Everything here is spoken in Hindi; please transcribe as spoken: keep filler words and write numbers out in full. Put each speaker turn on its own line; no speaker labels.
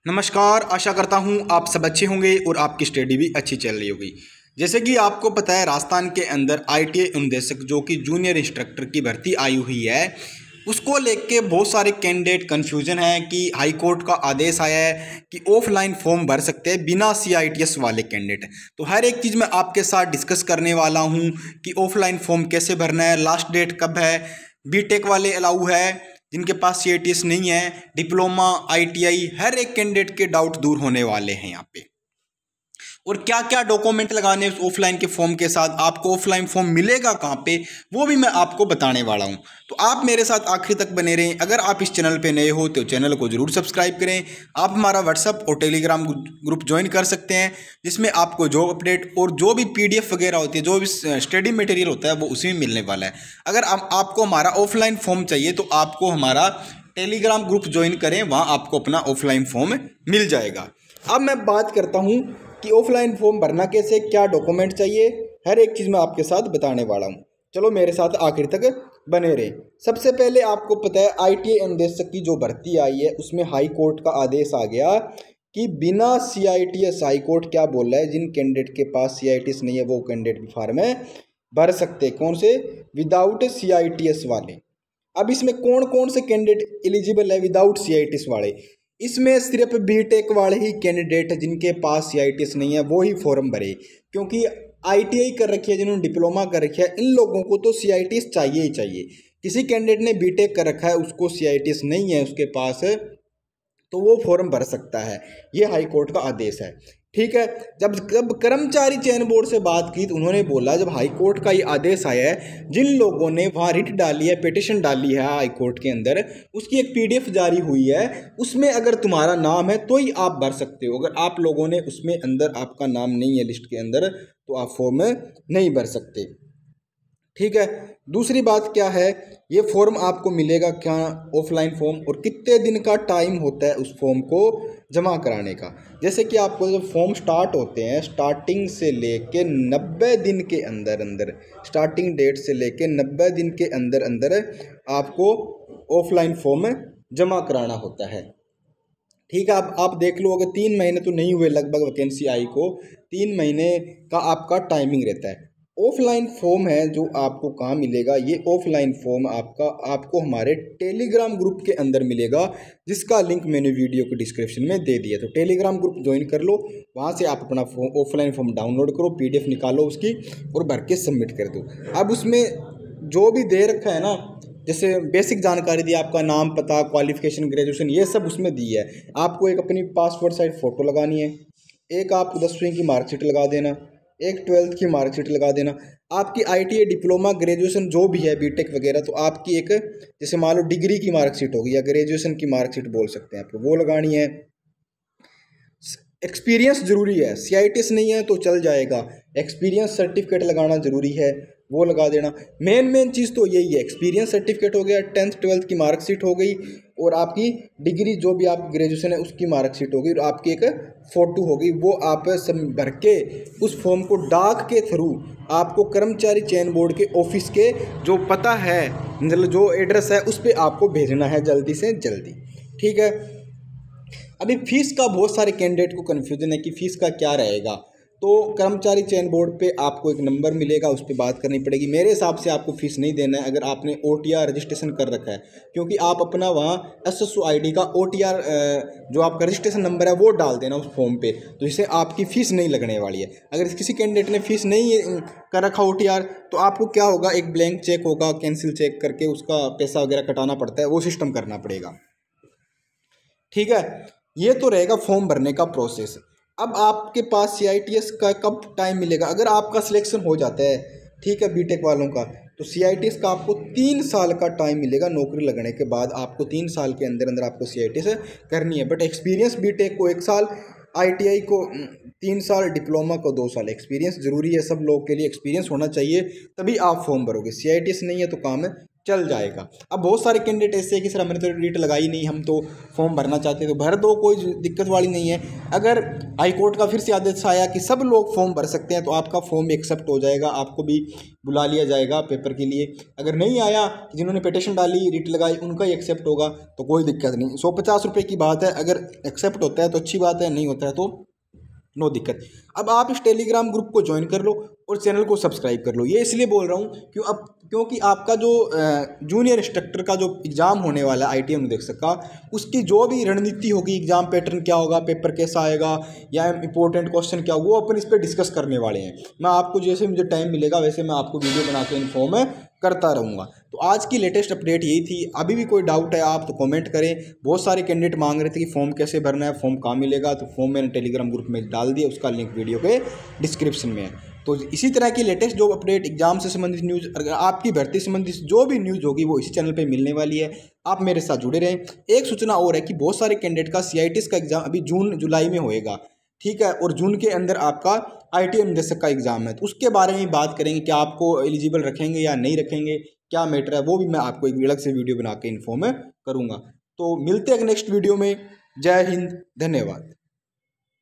नमस्कार। आशा करता हूँ आप सब अच्छे होंगे और आपकी स्टडी भी अच्छी चल रही होगी। जैसे कि आपको पता है, राजस्थान के अंदर आई टी आई अनुदेशक जो कि जूनियर इंस्ट्रक्टर की भर्ती आई हुई है, उसको लेके बहुत सारे कैंडिडेट कन्फ्यूजन है कि हाई कोर्ट का आदेश आया है कि ऑफलाइन फॉर्म भर सकते हैं बिना सी आई टी एस वाले कैंडिडेट। तो हर एक चीज़ मैं आपके साथ डिस्कस करने वाला हूँ कि ऑफलाइन फॉर्म कैसे भरना है, लास्ट डेट कब है, बी टेक वाले अलाउ है, जिनके पास सी आई टी एस नहीं है, डिप्लोमा, आई टी आई, हर एक कैंडिडेट के डाउट दूर होने वाले हैं यहाँ पे। और क्या क्या डॉक्यूमेंट लगाने उस ऑफलाइन के फॉर्म के साथ, आपको ऑफलाइन फॉर्म मिलेगा कहाँ पे, वो भी मैं आपको बताने वाला हूँ। तो आप मेरे साथ आखिर तक बने रहें। अगर आप इस चैनल पे नए हो तो चैनल को जरूर सब्सक्राइब करें। आप हमारा व्हाट्सअप और टेलीग्राम ग्रुप ज्वाइन कर सकते हैं, जिसमें आपको जॉब अपडेट और जो भी पी डी एफ वगैरह होती है, जो भी स्टडी मटेरियल होता है, वो उसी में मिलने वाला है। अगर आप, आपको हमारा ऑफलाइन फॉर्म चाहिए तो आपको हमारा टेलीग्राम ग्रुप ज्वाइन करें, वहाँ आपको अपना ऑफलाइन फॉर्म मिल जाएगा। अब मैं बात करता हूँ कि ऑफलाइन फॉर्म भरना कैसे, क्या डॉक्यूमेंट चाहिए, हर एक चीज़ मैं आपके साथ बताने वाला हूँ। चलो मेरे साथ आखिर तक बने रहे। सबसे पहले आपको पता है, आई टी आई अनुदेशक की जो भर्ती आई है उसमें हाई कोर्ट का आदेश आ गया कि बिना C I T S, high court क्या बोल रहा है, जिन कैंडिडेट के पास सी आई टी एस नहीं है वो कैंडिडेट भी फार्म भर सकते। कौन से? Without C I T S वाले। अब इसमें कौन कौन से कैंडिडेट एलिजिबल है without C I T S वाले? इसमें सिर्फ बी टेक वाले ही कैंडिडेट जिनके पास सी आई टी एस नहीं है वो ही फॉर्म भरे, क्योंकि आई टी आई कर रखी है, जिन्होंने डिप्लोमा कर रखी है, इन लोगों को तो सी आई टी एस चाहिए ही चाहिए। किसी कैंडिडेट ने बी टेक कर रखा है, उसको सी आई टी एस नहीं है उसके पास, तो वो फॉर्म भर सकता है। ये हाई कोर्ट का आदेश है, ठीक है। जब जब कर्मचारी चयन बोर्ड से बात की तो उन्होंने बोला, जब हाई कोर्ट का ये आदेश आया है, जिन लोगों ने वहाँ रिट डाली है, पिटिशन डाली है हाई कोर्ट के अंदर, उसकी एक पी डी एफ जारी हुई है, उसमें अगर तुम्हारा नाम है तो ही आप भर सकते हो। अगर आप लोगों ने उसमें अंदर आपका नाम नहीं है लिस्ट के अंदर, तो आप फॉर्म नहीं भर सकते, ठीक है। दूसरी बात क्या है, ये फॉर्म आपको मिलेगा क्या, ऑफलाइन फॉर्म, और कितने दिन का टाइम होता है उस फॉर्म को जमा कराने का। जैसे कि आपको जब फॉर्म स्टार्ट होते हैं, स्टार्टिंग से लेके नब्बे दिन के अंदर अंदर, स्टार्टिंग डेट से लेके नब्बे दिन के अंदर अंदर आपको ऑफलाइन फॉर्म जमा कराना होता है, ठीक है। अब आप देख लो, अगर तीन महीने तो नहीं हुए लगभग वैकेंसी आई को, तीन महीने का आपका टाइमिंग रहता है। ऑफलाइन फॉर्म है जो आपको कहाँ मिलेगा, ये ऑफलाइन फॉर्म आपका आपको हमारे टेलीग्राम ग्रुप के अंदर मिलेगा, जिसका लिंक मैंने वीडियो के डिस्क्रिप्शन में दे दिया। तो टेलीग्राम ग्रुप ज्वाइन कर लो, वहाँ से आप अपना फॉर्म, ऑफलाइन फॉर्म डाउनलोड करो, पी डी एफ निकालो उसकी और भर के सबमिट कर दो। अब उसमें जो भी दे रखा है ना, जैसे बेसिक जानकारी दी, आपका नाम, पता, क्वालिफिकेशन, ग्रेजुएशन, ये सब उसमें दी है। आपको एक अपनी पासपोर्ट साइज फ़ोटो लगानी है, एक आपको दसवीं की मार्कशीट लगा देना, एक ट्वेल्थ की मार्कशीट लगा देना, आपकी I T I, diploma, graduation जो भी है, बी टेक वगैरह, तो आपकी एक, जैसे मान लो डिग्री की मार्कशीट होगी या ग्रेजुएशन की मार्कशीट बोल सकते हैं, आपको वो लगानी है। एक्सपीरियंस ज़रूरी है, सी आई टी एस नहीं है तो चल जाएगा, एक्सपीरियंस सर्टिफिकेट लगाना ज़रूरी है, वो लगा देना। मेन मेन चीज़ तो यही है, एक्सपीरियंस सर्टिफिकेट हो गया, टेंथ ट्वेल्थ की मार्कशीट हो गई, और आपकी डिग्री जो भी आप ग्रेजुएशन है उसकी मार्कशीट होगी, और आपकी एक फ़ोटो होगी। वो आप सब भर के उस फॉर्म को डाक के थ्रू आपको कर्मचारी चयन बोर्ड के ऑफिस के जो पता है, मतलब जो एड्रेस है, उस पर आपको भेजना है जल्दी से जल्दी, ठीक है। अभी फ़ीस का बहुत सारे कैंडिडेट को कन्फ्यूजन है कि फ़ीस का क्या रहेगा। तो कर्मचारी चयन बोर्ड पे आपको एक नंबर मिलेगा, उस पर बात करनी पड़ेगी। मेरे हिसाब से आपको फ़ीस नहीं देना है अगर आपने ओ टी आर रजिस्ट्रेशन कर रखा है, क्योंकि आप अपना वहाँ S S O I D का ओ टी आर जो आपका रजिस्ट्रेशन नंबर है वो डाल देना उस फॉर्म पे, तो इससे आपकी फ़ीस नहीं लगने वाली है। अगर किसी कैंडिडेट ने फ़ीस नहीं कर रखा ओ टी आर, तो आपको क्या होगा, एक ब्लैंक चेक होगा, कैंसिल चेक करके उसका पैसा वगैरह कटाना पड़ता है, वो सिस्टम करना पड़ेगा, ठीक है। ये तो रहेगा फॉर्म भरने का प्रोसेस। अब आपके पास सी आई टी एस का कब टाइम मिलेगा, अगर आपका सिलेक्शन हो जाता है, ठीक है, बी टेक वालों का, तो सी आई टी एस का आपको तीन साल का टाइम मिलेगा। नौकरी लगने के बाद आपको तीन साल के अंदर अंदर आपको सी आई टी एस करनी है। बट एक्सपीरियंस बी टेक को एक साल, आई टी आई को तीन साल, डिप्लोमा को दो साल। एक्सपीरियंस ज़रूरी है, सब लोग के लिए एक्सपीरियंस होना चाहिए, तभी आप फॉर्म भरोगे। सी आई टी एस नहीं है तो काम चल जाएगा। अब बहुत सारे कैंडिडेट ऐसे हैं कि सर हमने तो रीट लगाई नहीं, हम तो फॉर्म भरना चाहते हैं, तो भर दो, कोई दिक्कत वाली नहीं है। अगर हाई कोर्ट का फिर से आदेश आया कि सब लोग फॉर्म भर सकते हैं तो आपका फॉर्म एक्सेप्ट हो जाएगा, आपको भी बुला लिया जाएगा पेपर के लिए। अगर नहीं आया, जिन्होंने पिटीशन डाली, रीट लगाई, उनका ही एक्सेप्ट होगा, तो कोई दिक्कत नहीं। सौ पचास रुपये की बात है, अगर एक्सेप्ट होता है तो अच्छी बात है, नहीं होता है तो नो दिक्कत। अब आप इस टेलीग्राम ग्रुप को ज्वाइन कर लो और चैनल को सब्सक्राइब कर लो। ये इसलिए बोल रहा हूँ क्यों अब क्योंकि आपका जो जूनियर इंस्ट्रक्टर का जो एग्ज़ाम होने वाला है आई टी आई अनुदेशक का, उसकी जो भी रणनीति होगी, एग्ज़ाम पैटर्न क्या होगा, पेपर कैसा आएगा या इंपॉर्टेंट क्वेश्चन क्या होगा, वो अपन इस पर डिस्कस करने वाले हैं। मैं आपको जैसे मुझे टाइम मिलेगा वैसे मैं आपको वीडियो बना के इन्फॉर्म करता रहूँगा। तो आज की लेटेस्ट अपडेट यही थी। अभी भी कोई डाउट है आप तो कमेंट करें। बहुत सारे कैंडिडेट मांग रहे थे कि फॉर्म कैसे भरना है, फॉर्म कहाँ मिलेगा, तो फॉर्म मैंने टेलीग्राम ग्रुप में डाल दिया, उसका लिंक वीडियो के डिस्क्रिप्शन में है। तो इसी तरह की लेटेस्ट जो अपडेट एग्जाम से संबंधित न्यूज़, अगर आपकी भर्ती संबंधित जो भी न्यूज़ होगी वो इसी चैनल पे मिलने वाली है। आप मेरे साथ जुड़े रहें। एक सूचना और है कि बहुत सारे कैंडिडेट का सी आई टी एस का एग्जाम अभी जून जुलाई में होएगा, ठीक है, और जून के अंदर आपका आई टी आई अनुदेशक का एग्जाम है, तो उसके बारे में बात करेंगे कि आपको एलिजिबल रखेंगे या नहीं रखेंगे, क्या मैटर है, वो भी मैं आपको एक अलग से वीडियो बना के इन्फॉर्म करूँगा। तो मिलते हैं नेक्स्ट वीडियो में। जय हिंद, धन्यवाद।